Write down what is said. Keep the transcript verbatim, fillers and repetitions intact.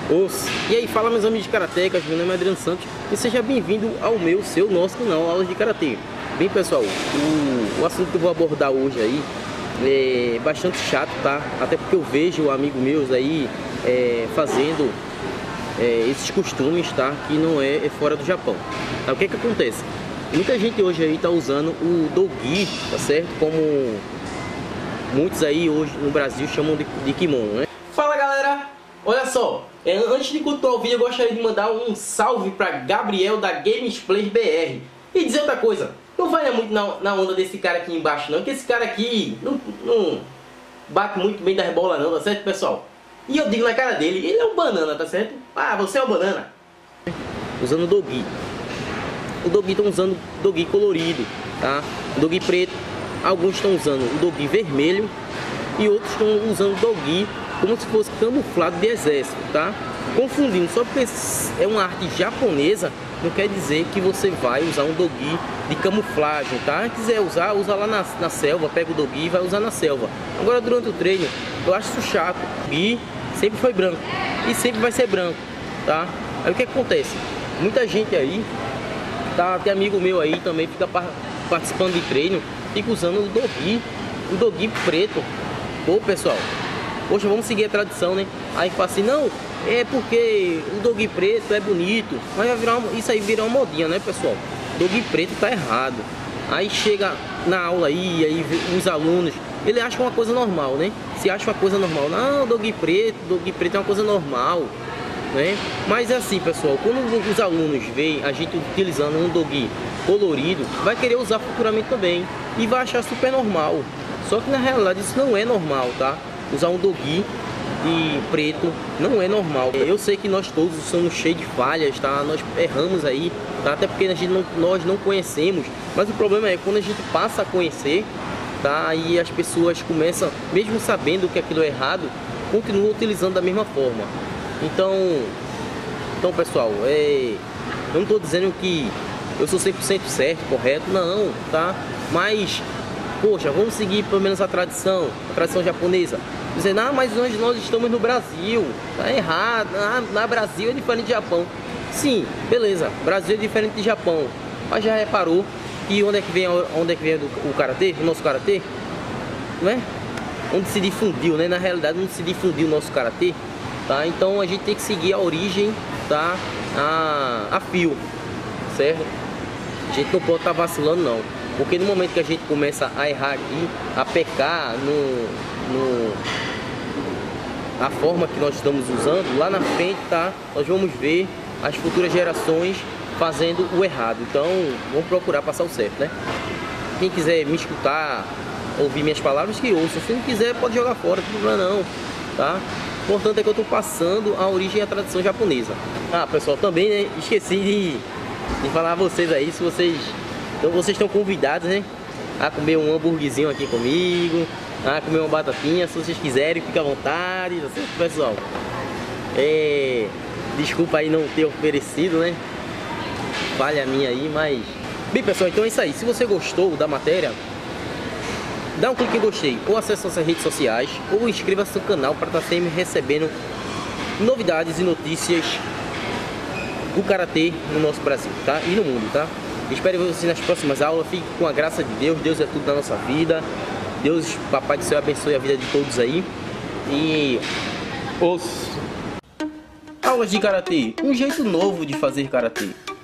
Os... E aí, fala meus amigos de karatecas, meu nome é Adriano Santos e seja bem-vindo ao meu, seu, nosso canal Aulas de Karatê. Bem pessoal, o, o assunto que eu vou abordar hoje aí é bastante chato, tá? Até porque eu vejo amigos meus aí é, fazendo é, esses costumes, tá? Que não é, é fora do Japão. Tá? O que que acontece? Muita gente hoje aí tá usando o dogi, tá certo? Como muitos aí hoje no Brasil chamam de, de kimono, né? Fala galera, olha só, é, antes de continuar o vídeo eu gostaria de mandar um salve para Gabriel da Gamesplay B R e dizer outra coisa, não vai muito na, na onda desse cara aqui embaixo não, que esse cara aqui não, não bate muito bem das bolas não, tá certo pessoal? E eu digo na cara dele, ele é um banana, tá certo? Ah, você é um banana. Usando o dogi. O dogi estão usando dogi colorido, tá? O dogi preto. Alguns estão usando o dogi vermelho e outros estão usando o dogi como se fosse camuflado de exército, tá? Confundindo, só porque é uma arte japonesa, não quer dizer que você vai usar um dogi de camuflagem, tá? Se quiser usar, usa lá na, na selva, pega o dogi e vai usar na selva. Agora durante o treino, eu acho isso chato. O dogi sempre foi branco e sempre vai ser branco, tá? Aí o que acontece? Muita gente aí, tá? Tem amigo meu aí também fica participando de treino, fica usando o dogi, o dogi preto. Pô pessoal, poxa, vamos seguir a tradição, né? Aí fala assim, não, é porque o dogi preto é bonito, mas vai virar uma, isso aí virar uma modinha, né pessoal? Dogi preto tá errado. Aí chega na aula aí, aí os alunos, ele acha uma coisa normal, né? Se acha uma coisa normal, não, dogi preto, dogi preto é uma coisa normal, né? Mas é assim pessoal, quando os alunos veem a gente utilizando um dogi colorido, vai querer usar futuramente também e vai achar super normal. Só que na realidade isso não é normal, tá? Usar um dogi de preto não é normal. Eu sei que nós todos somos cheios de falhas, tá? Nós erramos aí, tá? Até porque a gente não, nós não conhecemos. Mas o problema é quando a gente passa a conhecer, tá? E as pessoas começam, mesmo sabendo que aquilo é errado, continuam utilizando da mesma forma. Então, então pessoal, é... eu não estou dizendo que eu sou cem por cento certo, correto, não, tá? Mas, poxa, vamos seguir pelo menos a tradição, a tradição japonesa. Dizendo, ah, mas nós, nós estamos no Brasil, tá errado, ah, na Brasil é diferente de Japão. Sim, beleza, Brasil é diferente de Japão. Mas já reparou que onde é que vem, onde é que vem o karatê, o nosso karatê? Não é? Onde se difundiu, né? Na realidade, onde se difundiu o nosso karatê, tá? Então a gente tem que seguir a origem, tá? A, a fio, certo? A gente não pode estar vacilando não. Porque no momento que a gente começa a errar aqui, a pecar no, no, a forma que nós estamos usando, lá na frente, tá? Nós vamos ver as futuras gerações fazendo o errado. Então, vamos procurar passar o certo, né? Quem quiser me escutar, ouvir minhas palavras, que ouça. Se não quiser, pode jogar fora, não tem problema não, tá? O importante é que eu estou passando a origem e a tradição japonesa. Ah, pessoal, também, né, esqueci de, de falar a vocês aí, se vocês... Então vocês estão convidados, né, a comer um hambúrguerzinho aqui comigo, a comer uma batatinha, se vocês quiserem, fica à vontade, tá certo, pessoal? É... Desculpa aí não ter oferecido, né? Falha minha aí, mas... Bem, pessoal, então é isso aí. Se você gostou da matéria, dá um clique em gostei, ou acesse nossas redes sociais, ou inscreva-se no canal para estar sempre recebendo novidades e notícias do karatê no nosso Brasil, tá? E no mundo, tá? Espero ver vocês nas próximas aulas. Fique com a graça de Deus. Deus é tudo na nossa vida. Deus, Papai do Céu, abençoe a vida de todos aí. E os aulas de karatê, um jeito novo de fazer karatê.